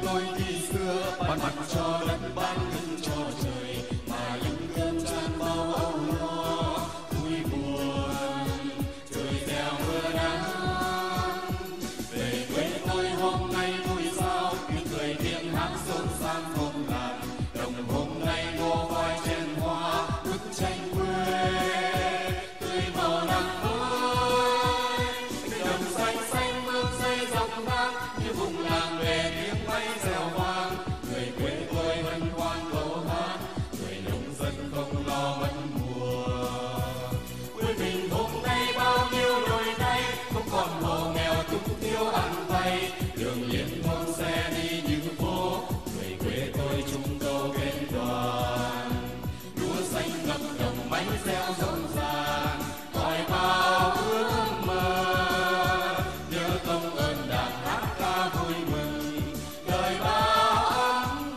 tôi khi xưa, ban mặt cho đất ban lưng cho trời, mà những cơn tràn bao âu lo vui buồn trời gieo mưa nắng. Về quê tôi hôm nay vui sao, tiếng cười tiếng hát xôn xao thôn làng, đồng hôm nay ngô voi trên hoa bức tranh quê tươi màu nắng mới. Đồng xanh xanh mương xây dọc ngang như vùng làng về tiếng máy reo vang. Người quê tôi vẫn hoan câu hát, người nông dân không lo mất mùa. Quê mình hôm nay bao nhiêu đôi tay, không còn hộ nghèo túng thiếu ăn vay. Đường liền thôn xe đi như phố, người quê tôi chung câu kết đoàn. Lúa xanh ngập đồng máy reo rộn ràng, hỏi bao ước mơ. Nhớ công ơn Đảng hát ca vui mừng, đời bao ấm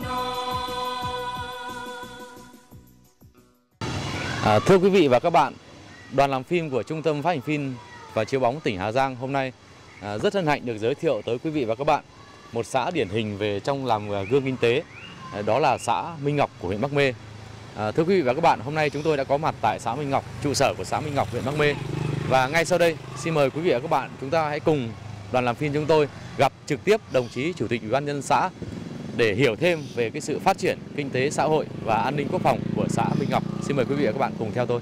no. Thưa quý vị và các bạn, đoàn làm phim của Trung tâm Phát hành phim và chiếu bóng tỉnh Hà Giang hôm nay rất hân hạnh được giới thiệu tới quý vị và các bạn một xã điển hình về trong làm gương kinh tế, đó là xã Minh Ngọc của huyện Bắc Mê. Thưa quý vị và các bạn, hôm nay chúng tôi đã có mặt tại xã Minh Ngọc, trụ sở của xã Minh Ngọc, huyện Bắc Mê. Và ngay sau đây, xin mời quý vị và các bạn chúng ta hãy cùng đoàn làm phim chúng tôi gặp trực tiếp đồng chí Chủ tịch Ủy ban nhân dân xã để hiểu thêm về cái sự phát triển kinh tế xã hội và an ninh quốc phòng của xã Minh Ngọc. Xin mời quý vị và các bạn cùng theo tôi.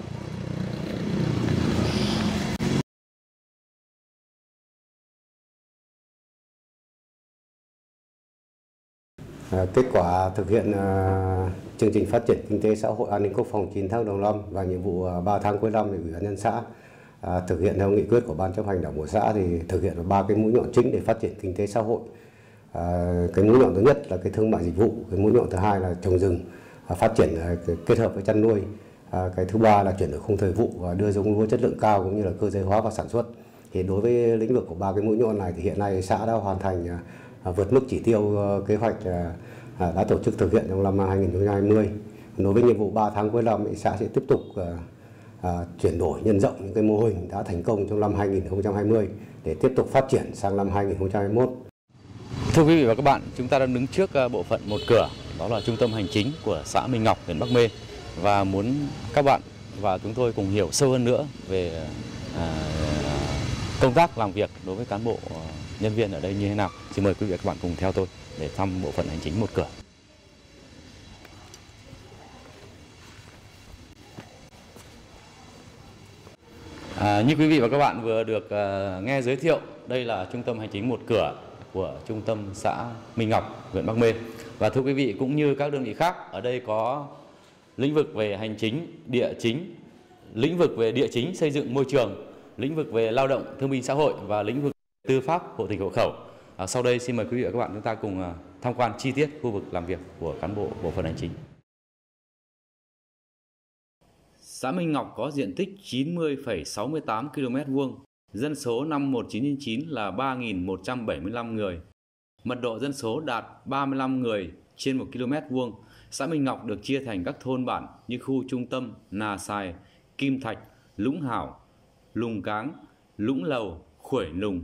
Kết quả thực hiện chương trình phát triển kinh tế xã hội an ninh quốc phòng 9 tháng đầu năm và nhiệm vụ 3 tháng cuối năm, thì Ủy ban nhân dân xã thực hiện theo nghị quyết của Ban chấp hành Đảng bộ xã thì thực hiện 3 cái mũi nhọn chính để phát triển kinh tế xã hội. Cái mũi nhọn thứ nhất là cái thương mại dịch vụ, cái mũi nhọn thứ hai là trồng rừng, phát triển kết hợp với chăn nuôi, cái thứ ba là chuyển đổi khung thời vụ và đưa giống lúa chất lượng cao cũng như là cơ giới hóa và sản xuất. Thì đối với lĩnh vực của 3 cái mũi nhọn này thì hiện nay xã đã hoàn thành vượt mức chỉ tiêu kế hoạch đã tổ chức thực hiện trong năm 2020. Đối với nhiệm vụ 3 tháng cuối năm, thì xã sẽ tiếp tục chuyển đổi nhân rộng những cái mô hình đã thành công trong năm 2020 để tiếp tục phát triển sang năm 2021. Thưa quý vị và các bạn, chúng ta đang đứng trước bộ phận một cửa, đó là trung tâm hành chính của xã Minh Ngọc, huyện Bắc Mê, và muốn các bạn và chúng tôi cùng hiểu sâu hơn nữa về công tác làm việc đối với cán bộ nhân viên ở đây như thế nào. Xin mời quý vị và các bạn cùng theo tôi để thăm bộ phận hành chính một cửa. Như quý vị và các bạn vừa được nghe giới thiệu, đây là trung tâm hành chính một cửa của trung tâm xã Minh Ngọc, huyện Bắc Mê. Và thưa quý vị, cũng như các đơn vị khác, ở đây có lĩnh vực về hành chính, địa chính, lĩnh vực về địa chính xây dựng môi trường, lĩnh vực về lao động thương binh xã hội và lĩnh vực tư pháp hộ tịch hộ khẩu. Sau đây xin mời quý vị và các bạn chúng ta cùng tham quan chi tiết khu vực làm việc của cán bộ bộ phận hành chính. Xã Minh Ngọc có diện tích 90,68 km², dân số năm 1999 là 3.175 người. Mật độ dân số đạt 35 người trên 1 km². Xã Minh Ngọc được chia thành các thôn bản như khu trung tâm Nà Xài, Kim Thạch, Lũng Hảo, Lùng Cáng, Lũng Lầu, Khuổi Nùng.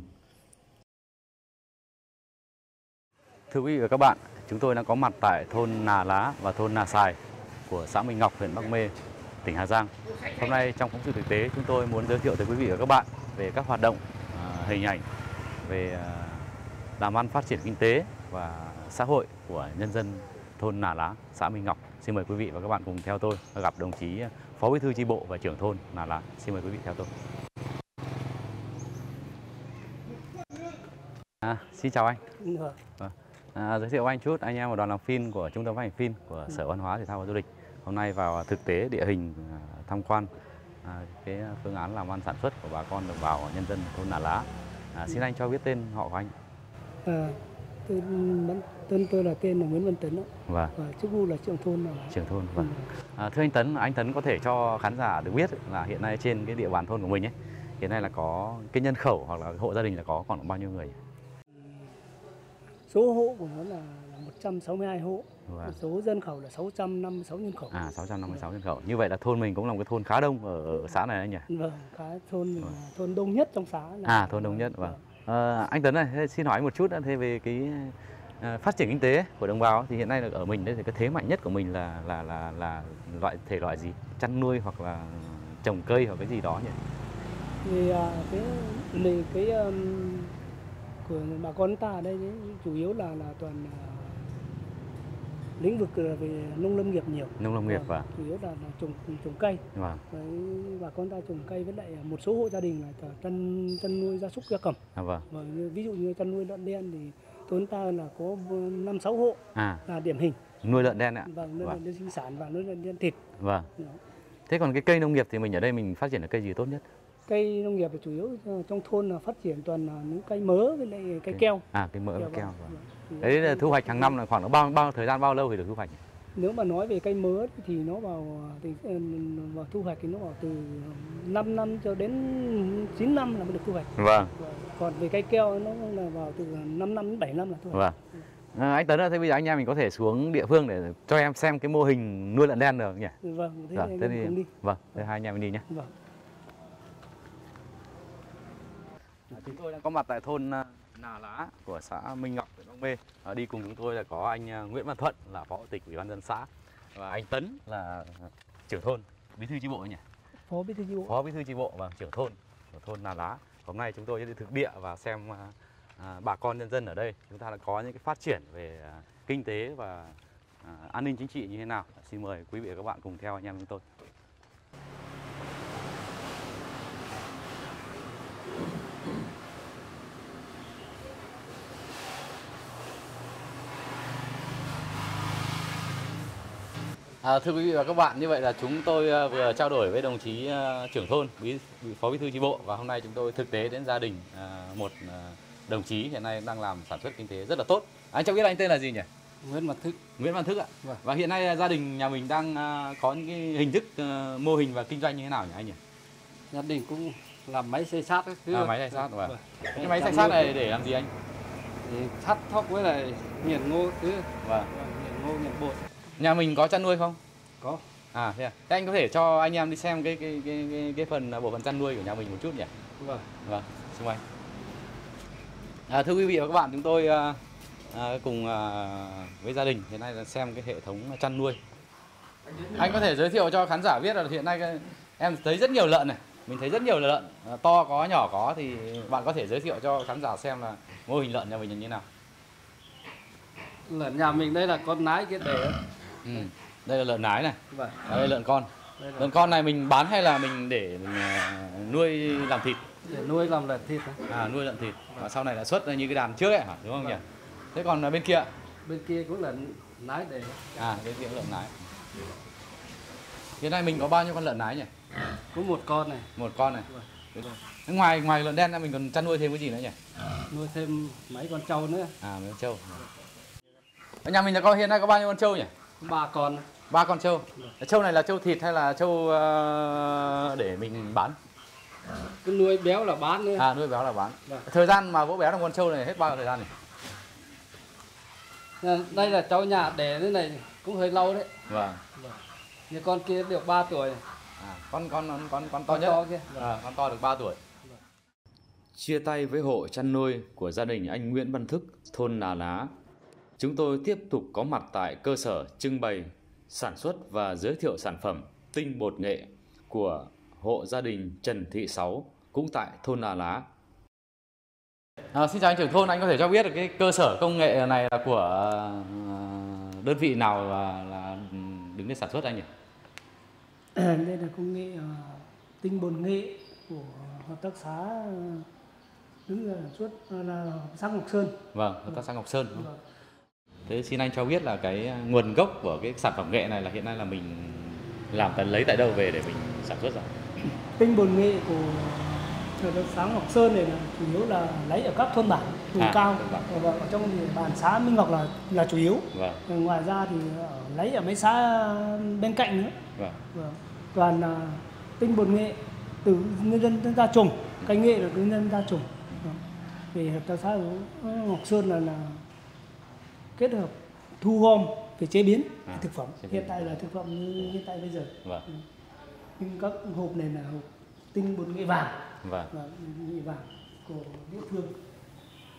Thưa quý vị và các bạn, chúng tôi đang có mặt tại thôn Nà Lá và thôn Nà Xài của xã Minh Ngọc, huyện Bắc Mê, tỉnh Hà Giang. Hôm nay trong phóng sự thực tế, chúng tôi muốn giới thiệu tới quý vị và các bạn về các hoạt động, hình ảnh về làm ăn phát triển kinh tế và xã hội của nhân dân thôn Nà Lá, xã Minh Ngọc. Xin mời quý vị và các bạn cùng theo tôi gặp đồng chí Phó Bí thư chi bộ và trưởng thôn Nà Lá. Xin mời quý vị theo tôi. Xin chào anh. Giới thiệu anh chút, anh em một đoàn làm phim của Trung tâm Phát hành phim của Sở Văn hóa Thể thao và Du lịch. Hôm nay vào thực tế địa hình tham quan cái phương án làm ăn sản xuất của bà con đồng bào nhân dân thôn Nà Lá. Xin anh cho biết tên họ của anh. Tên tôi là tên là Nguyễn Văn Tấn. Và chức vụ là trưởng thôn. Trưởng thôn. Vâng. Thưa anh Tấn có thể cho khán giả được biết là hiện nay trên cái địa bàn thôn của mình ấy, hiện nay là có cái nhân khẩu hoặc là hộ gia đình là có khoảng bao nhiêu người? Số hộ của nó là 162 hộ. Vâng. Số dân khẩu là 656 nhân khẩu. 656 nhân khẩu. Như vậy là thôn mình cũng là một cái thôn khá đông ở xã này anh nhỉ? Vâng, cái thôn mình là thôn đông nhất trong xã. Thôn đông nhất. Vâng. Anh Tấn này, xin hỏi một chút thế về cái phát triển kinh tế của đồng bào thì hiện nay là ở mình đây thì cái thế mạnh nhất của mình là thể loại gì? Chăn nuôi hoặc là trồng cây hoặc cái gì đó nhỉ? Thì của bà con ta ở đây đấy, chủ yếu là toàn lĩnh vực về nông lâm nghiệp nhiều. Nông lâm nghiệp và chủ yếu là trồng cây. vâng. Với bà con ta trồng cây, với lại một số hộ gia đình là chăn nuôi gia súc gia cầm. Vâng. Ví dụ như chăn nuôi lợn đen thì thôn ta là có 5-6 hộ là điển hình. Nuôi lợn đen ạ. Vâng, nuôi lợn đen sinh sản và nuôi lợn đen thịt. Vâng. Thế còn cái cây nông nghiệp thì mình ở đây mình phát triển là cây gì tốt nhất? Cây nông nghiệp thì chủ yếu trong thôn là phát triển toàn là những cây mớ với lại cây keo. Cây mỡ với keo. Vâng. Đấy là thu hoạch hàng năm là khoảng thời gian bao lâu thì được thu hoạch? Nếu mà nói về cây mớ thì nó vào thu hoạch thì nó vào từ 5 năm cho đến 9 năm là mới được thu hoạch. Vâng. Còn về cây keo nó là vào từ 5 năm đến 7 năm là thu hoạch. Vâng. Anh Tấn ơi, thế bây giờ anh em mình có thể xuống địa phương để cho em xem cái mô hình nuôi lợn đen được nhỉ? Vâng, thế thì đi. Vâng, thế hai anh em mình đi nhé. Vâng. Chúng tôi đang có mặt tại thôn Nà Lá của xã Minh Ngọc, huyện Bắc Mê. Đi cùng chúng tôi là có anh Nguyễn Văn Thuận là phó chủ tịch ủy ban nhân dân xã và anh Tấn là trưởng thôn, bí thư chi bộ nhỉ? Phó bí thư chi bộ. Phó bí thư chi bộ và trưởng thôn của thôn Nà Lá. Hôm nay chúng tôi sẽ đi thực địa và xem bà con nhân dân ở đây chúng ta đã có những cái phát triển về kinh tế và an ninh chính trị như thế nào. Xin mời quý vị và các bạn cùng theo anh em chúng tôi. Thưa quý vị và các bạn, như vậy là chúng tôi vừa trao đổi với đồng chí trưởng thôn, phó bí thư chi bộ và hôm nay chúng tôi thực tế đến gia đình một đồng chí hiện nay đang làm sản xuất kinh tế rất là tốt. Anh cho biết anh tên là gì nhỉ? Nguyễn Văn Thức. Nguyễn Văn Thức ạ. Vâng. Và hiện nay gia đình nhà mình đang có những cái hình thức mô hình và kinh doanh như thế nào nhỉ anh nhỉ? Gia đình cũng làm máy xay sát các thứ. Máy xay sát vâng. Cái máy xay sát này để làm gì anh? Thì thắt thóc với lại nghiền ngô thứ. Vâng. Nghiền ngô, nghiền bột. Nhà mình có chăn nuôi không? Có. Thế à? Thế anh có thể cho anh em đi xem cái phần bộ phận chăn nuôi của nhà mình một chút nhỉ? Vâng. Vâng, xin mời. Thưa quý vị và các bạn, chúng tôi cùng với gia đình hiện nay là xem cái hệ thống chăn nuôi. Anh có thể giới thiệu cho khán giả biết là hiện nay em thấy rất nhiều lợn này, mình thấy rất nhiều lợn, to có nhỏ có, thì bạn có thể giới thiệu cho khán giả xem là mô hình lợn nhà mình như thế nào? Lợn nhà mình đây là con nái kia để. Đây là lợn nái này. Vâng. Đây là lợn con. Lợn con này mình bán hay là mình để mình nuôi làm thịt? Để nuôi làm lợn thịt. Nuôi lợn thịt. Và sau này là xuất như cái đàn trước ấy hả, đúng không nhỉ? Thế còn bên kia? Bên kia cũng là nái để. Bên kia lợn nái. Hiện nay mình có bao nhiêu con lợn nái nhỉ? Có một con này. Một con này. Ngoài lợn đen ra mình còn chăn nuôi thêm cái gì nữa nhỉ? Nuôi thêm mấy con trâu nữa. Mấy con trâu. Ở nhà mình hiện nay có bao nhiêu con trâu nhỉ? 3 con. 3 con trâu. Trâu này là trâu thịt hay là trâu để mình bán? Cứ nuôi béo là bán nữa. Nuôi béo là bán. Vâng. Thời gian mà vỗ béo trong con trâu này hết bao nhiêu thời gian này? Đây là cháu nhà đẻ thế này cũng hơi lâu đấy. Vâng. Như con kia được 3 tuổi. Con to nhất. To kia. Con to được 3 tuổi. Chia tay với hộ chăn nuôi của gia đình anh Nguyễn Văn Thức, thôn Nà Lá, chúng tôi tiếp tục có mặt tại cơ sở trưng bày, sản xuất và giới thiệu sản phẩm tinh bột nghệ của hộ gia đình Trần Thị Sáu, cũng tại thôn Nà Lá. Xin chào anh trưởng thôn, anh có thể cho biết được cái cơ sở công nghệ này là của đơn vị nào là đứng để sản xuất anh nhỉ? Đây là công nghệ tinh bột nghệ của hợp tác xã đứng sản xuất là xã Ngọc Sơn. Vâng, hợp tác xã Ngọc Sơn. Vâng. Thế xin anh cho biết là cái nguồn gốc của cái sản phẩm nghệ này là hiện nay là mình lấy tại đâu về để mình sản xuất ra? Tinh bột nghệ của hợp tác xã Ngọc Sơn này là chủ yếu là lấy ở các thôn bản vùng cao và ở trong địa bàn xã Minh Ngọc là chủ yếu. Vâng. Ngoài ra thì lấy ở mấy xã bên cạnh nữa. Vâng. Toàn là tinh bột nghệ từ nhân dân ra trồng, cái nghệ là từ nhân dân ra trồng. Về hợp tác xã Ngọc Sơn là kết hợp thu gom về chế biến thực phẩm. Hiện tại là thực phẩm như hiện tại bây giờ. Vâng. Nhưng các hộp này là hộp tinh bột nghệ vàng. Vâng. Nghệ vàng của địa phương.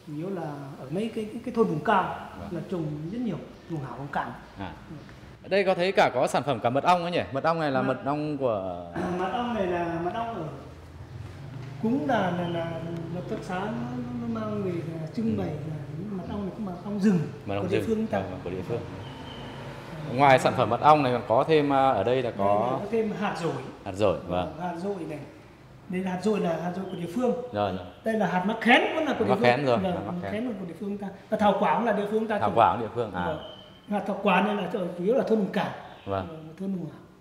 chủ yếu là ở mấy cái thôn vùng cao là trồng rất nhiều, vùng hảo vùng cạn. Ở đây có thấy có sản phẩm cả mật ong ấy nhỉ? Mật ong này là mật ong của mật ong này là mật ong ở cũng là hợp tác xã nó mang về trưng bày là mật ong này cũng mật ong rừng của địa phương ta. Của địa phương. Ngoài sản phẩm mật ong này còn có thêm ở đây là có thêm hạt dổi. Hạt dổi, vâng. Hạt dổi này. Đây là hạt dổi của địa phương. Rồi. Đây là hạt mắc khén cũng là của địa phương. Mắc khén rồi. Mắc khén là của địa phương ta. Và thảo quả cũng là địa phương ta. Thảo quả của địa phương. Hạt thảo quả này là chủ yếu là thôn vùng cạn. Vâng. Thôn vùng hảo.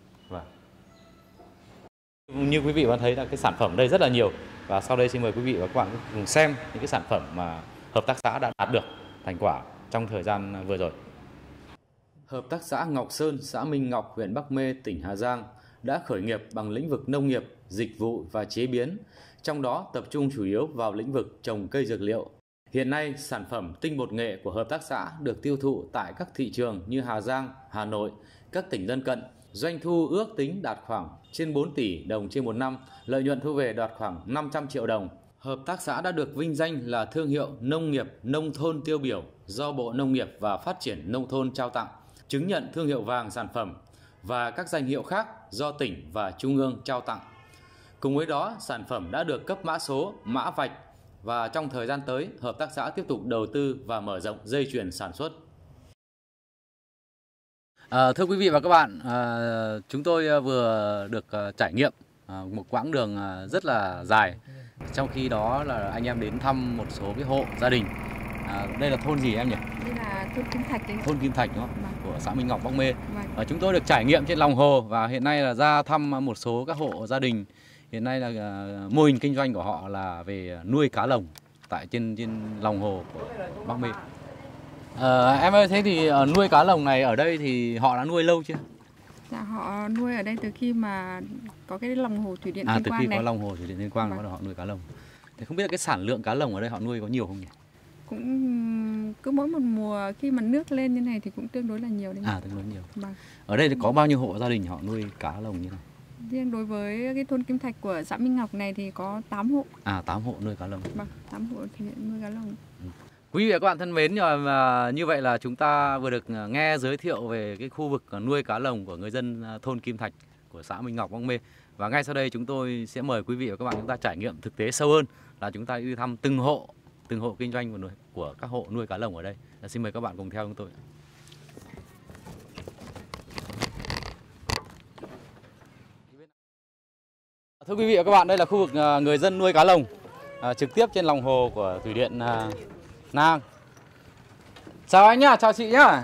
Vâng. Như quý vị vẫn thấy là cái sản phẩm đây rất là nhiều, và sau đây xin mời quý vị và các bạn cùng xem những cái sản phẩm mà hợp tác xã đã đạt được thành quả trong thời gian vừa rồi. Hợp tác xã Ngọc Sơn, xã Minh Ngọc, huyện Bắc Mê, tỉnh Hà Giang đã khởi nghiệp bằng lĩnh vực nông nghiệp, dịch vụ và chế biến, trong đó tập trung chủ yếu vào lĩnh vực trồng cây dược liệu. Hiện nay, sản phẩm tinh bột nghệ của hợp tác xã được tiêu thụ tại các thị trường như Hà Giang, Hà Nội, các tỉnh lân cận. Doanh thu ước tính đạt khoảng trên 4 tỷ đồng trên một năm, lợi nhuận thu về đạt khoảng 500 triệu đồng. Hợp tác xã đã được vinh danh là thương hiệu nông nghiệp nông thôn tiêu biểu do Bộ Nông nghiệp và Phát triển Nông thôn trao tặng, chứng nhận thương hiệu vàng sản phẩm và các danh hiệu khác do tỉnh và Trung ương trao tặng. Cùng với đó, sản phẩm đã được cấp mã số, mã vạch, và trong thời gian tới, hợp tác xã tiếp tục đầu tư và mở rộng dây chuyền sản xuất. Thưa quý vị và các bạn, chúng tôi vừa được trải nghiệm một quãng đường rất là dài. Trong khi đó là anh em đến thăm một số cái hộ gia đình. Đây là thôn gì em nhỉ? Đây là thôn Kim Thạch đấy. Thôn Kim Thạch đúng không? Của xã Minh Ngọc, Bắc Mê. Chúng tôi được trải nghiệm trên lòng hồ và hiện nay là ra thăm một số các hộ gia đình. Hiện nay là mô hình kinh doanh của họ là về nuôi cá lồng tại trên lòng hồ của Bắc Mê. Em ơi, thế thì nuôi cá lồng này ở đây thì họ đã nuôi lâu chưa? Dạ, họ nuôi ở đây từ khi mà có cái lòng hồ thủy điện Tuyên Quang từ khi này. có lòng hồ thủy điện Tuyên Quang bắt đầu họ nuôi cá lồng. Thì không biết là cái sản lượng cá lồng ở đây họ nuôi có nhiều không nhỉ? Cũng cứ mỗi một mùa khi mà nước lên như này thì cũng tương đối là nhiều đấy. Tương đối nhiều. Vâng. Ở đây thì có bao nhiêu hộ gia đình họ nuôi cá lồng như này? Riêng đối với cái thôn Kim Thạch của xã Minh Ngọc này thì có 8 hộ. 8 hộ nuôi cá lồng. Vâng, 8 hộ thực hiện nuôi cá lồng. Quý vị và các bạn thân mến, như vậy là chúng ta vừa được nghe giới thiệu về cái khu vực nuôi cá lồng của người dân thôn Kim Thạch của xã Minh Ngọc, Bắc Mê. Và ngay sau đây chúng tôi sẽ mời quý vị và các bạn chúng ta trải nghiệm thực tế sâu hơn, là chúng ta đi thăm từng hộ kinh doanh của các hộ nuôi cá lồng ở đây. Xin mời các bạn cùng theo chúng tôi. Thưa quý vị và các bạn, đây là khu vực người dân nuôi cá lồng trực tiếp trên lòng hồ của thủy điện Nang. Chào anh nhá, chào chị nhá.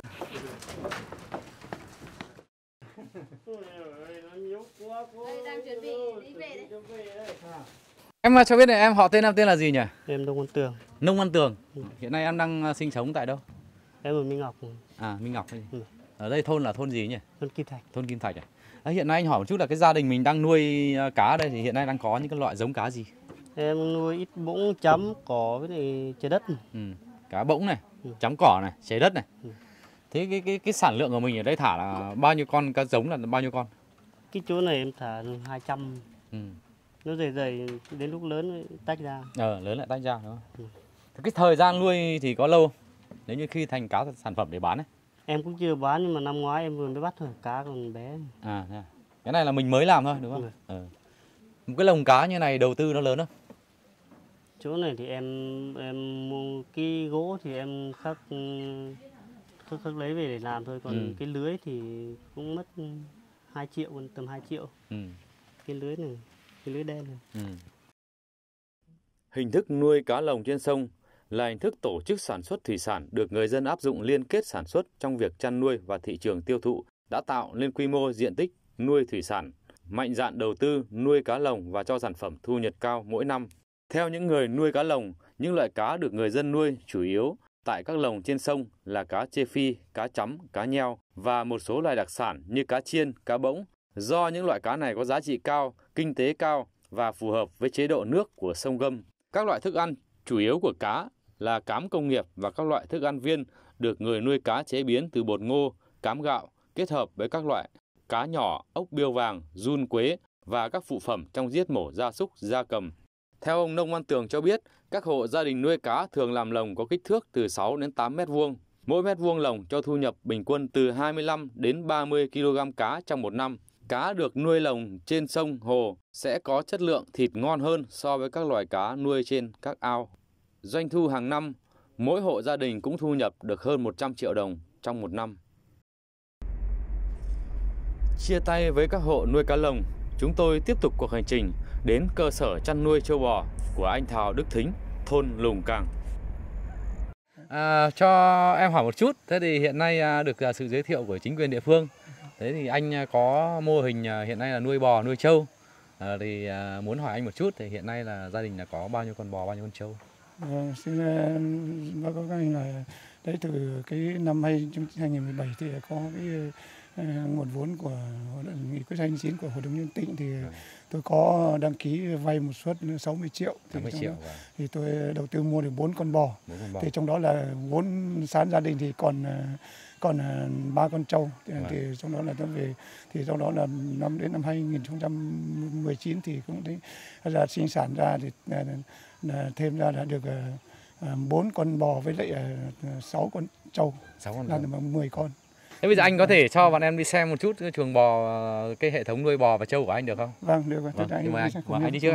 Em cho biết này, em họ em tên là gì nhỉ? Em Nông Văn Tường. Nông Văn Tường. Hiện nay em đang sinh sống tại đâu? Em ở Minh Ngọc. Minh Ngọc. Ở đây thôn là thôn gì nhỉ? Thôn Kim Thạch. Thôn Kim Thạch à? Hiện nay anh hỏi một chút là cái gia đình mình đang nuôi cá ở đây thì hiện nay đang có những cái loại giống cá gì? Em nuôi ít bỗng, chấm, cỏ với lại trái đất. Cá bỗng này, chấm cỏ này, trái đất này. Thế cái sản lượng của mình ở đây thả là bao nhiêu con cá giống, là bao nhiêu con? Cái chỗ này em thả 200. Nó dày dày đến lúc lớn tách ra. Lớn lại tách ra đúng không? Cái thời gian nuôi thì có lâu nếu như khi thành cá sản phẩm để bán ấy? Em cũng chưa bán nhưng mà năm ngoái em vừa mới bắt thôi, cá còn bé. Cái này là mình mới làm thôi đúng không? Một cái lồng cá như này đầu tư nó lớn không? Chỗ này thì em mua cái gỗ thì em khắc lấy về để làm thôi, còn cái lưới thì cũng mất 2 triệu, tầm 2 triệu. Cái lưới này, cái lưới đen này. Hình thức nuôi cá lồng trên sông là hình thức tổ chức sản xuất thủy sản được người dân áp dụng liên kết sản xuất trong việc chăn nuôi và thị trường tiêu thụ, đã tạo nên quy mô diện tích nuôi thủy sản, mạnh dạn đầu tư nuôi cá lồng và cho sản phẩm thu nhập cao mỗi năm. Theo những người nuôi cá lồng, những loại cá được người dân nuôi chủ yếu tại các lồng trên sông là cá chê phi, cá chấm, cá nheo và một số loài đặc sản như cá chiên, cá bỗng. Do những loại cá này có giá trị cao, kinh tế cao và phù hợp với chế độ nước của sông Gâm. Các loại thức ăn chủ yếu của cá là cám công nghiệp và các loại thức ăn viên được người nuôi cá chế biến từ bột ngô, cám gạo kết hợp với các loại cá nhỏ, ốc biêu vàng, giun quế và các phụ phẩm trong giết mổ gia súc, gia cầm. Theo ông Nông Văn Tường cho biết, các hộ gia đình nuôi cá thường làm lồng có kích thước từ 6 đến 8 mét vuông. Mỗi mét vuông lồng cho thu nhập bình quân từ 25 đến 30 kg cá trong một năm. Cá được nuôi lồng trên sông, hồ sẽ có chất lượng thịt ngon hơn so với các loài cá nuôi trên các ao. Doanh thu hàng năm, mỗi hộ gia đình cũng thu nhập được hơn 100 triệu đồng trong một năm. Chia tay với các hộ nuôi cá lồng, chúng tôi tiếp tục cuộc hành trình đến cơ sở chăn nuôi trâu bò của anh Thào Đức Thính, thôn Lùng Càng. Cho em hỏi một chút, thế thì hiện nay được sự giới thiệu của chính quyền địa phương, thế thì anh có mô hình hiện nay là nuôi bò, nuôi trâu, thì muốn hỏi anh một chút, thì hiện nay là gia đình là có bao nhiêu con bò, bao nhiêu con trâu? Xin báo cáo các anh là đấy, từ cái năm 2017 thì có cái nguồn vốn của nghị quyết 29 của Hội đồng nhân tỉnh thì tôi có đăng ký vay một suất 60 triệu. Thì tôi đầu tư mua được 4 con bò. Thì trong đó là vốn sản gia đình thì còn 3 con trâu. Thì trong đó là trong đó là đến năm 2019 thì cũng thấy là sinh sản ra thì thêm ra là được 4 con bò với lại 6 con trâu, là 10 con. Thế bây giờ anh có thể cho bọn em đi xem một chút cái chuồng bò, cái hệ thống nuôi bò và trâu của anh được không? Vâng, được. Anh đi trước.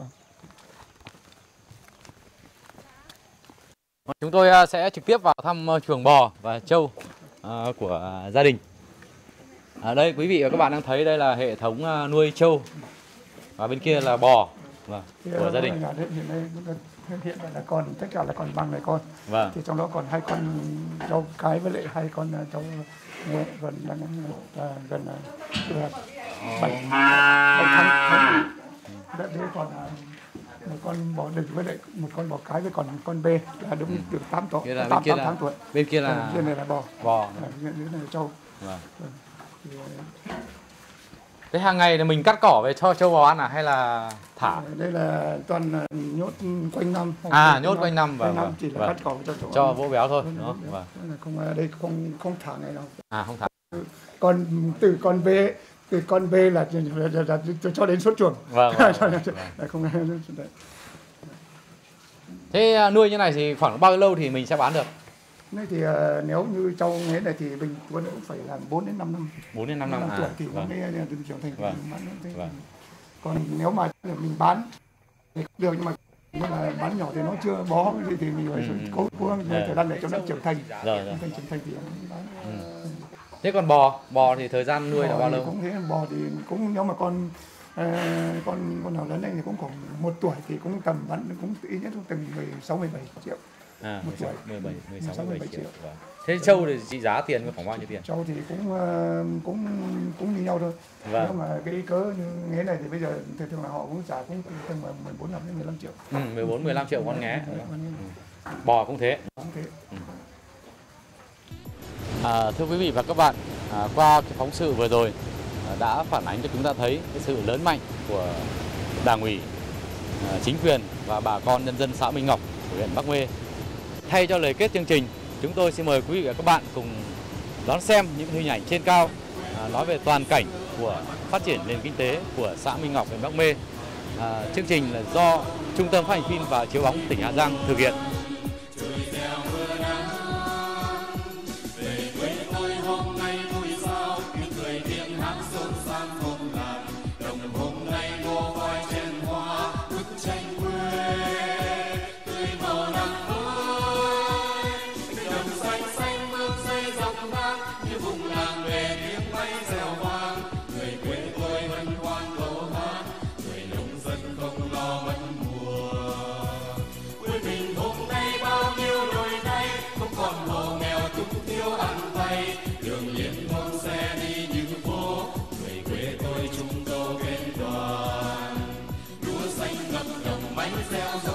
Chúng tôi sẽ trực tiếp vào thăm chuồng bò và trâu của gia đình. Ở đây quý vị và các bạn đang thấy đây là hệ thống nuôi trâu và bên kia là bò của gia đình. Hiện tại là còn tất cả là còn bằng này con. Vâng. Thì trong đó còn 2 con trâu cái với lại 2 con trâu gần 7 tháng. Đấy còn một con bò đực với lại một con bò cái với còn con B là đúng được 8 tuổi. 8 tháng tuổi. Bên kia là bên này là bò. Bên này là trâu. Vâng. Thế hàng ngày là mình cắt cỏ về cho trâu bò ăn hay là thả? Đây là toàn nhốt quanh năm. Nhốt quanh năm và chỉ là cắt cỏ cho vỗ béo thôi, đúng không? Vâng. Không, đây không thả ngày nào. Không thả. Còn từ con B là cho đến xuất chuồng. Vâng. Thế nuôi như này thì khoảng bao lâu thì mình sẽ bán được? Đây thì nếu như trâu nghế này thì bình quân cũng phải là 4 đến 5 năm. 4 đến 5 năm tuổi thì nó mới trưởng thành. Còn nếu mà mình bán thì được, nhưng mà bán nhỏ thì nó chưa bó gì thì mình phải cố gắng thời gian để cho nó trưởng thành. Trưởng thành thì bán. Thế còn bò thì thời gian nuôi là bao lâu? Cũng thế, bò thì cũng nếu mà con nào lớn này thì cũng khoảng 1 tuổi thì cũng tầm bán cũng ít nhất cũng tầm 16-17 triệu. 16-17 triệu. Thế trâu thì trị giá tiền có khoảng bao nhiêu tiền? Trâu thì cũng như nhau thôi. Nếu mà cái cớ như nghé này thì bây giờ thường là họ cũng trả cũng tầm 14 đến 15 triệu. 14-15 triệu con nghé. Bò cũng thế. Thưa quý vị và các bạn, qua cái phóng sự vừa rồi đã phản ánh cho chúng ta thấy cái sự lớn mạnh của Đảng ủy, chính quyền và bà con nhân dân xã Minh Ngọc của huyện Bắc Mê. Thay cho lời kết chương trình, chúng tôi xin mời quý vị và các bạn cùng đón xem những hình ảnh trên cao nói về toàn cảnh của phát triển nền kinh tế của xã Minh Ngọc, huyện Bắc Mê. Chương trình là do Trung tâm Phát hành phim và Chiếu bóng tỉnh Hà Giang thực hiện. Bánh xèo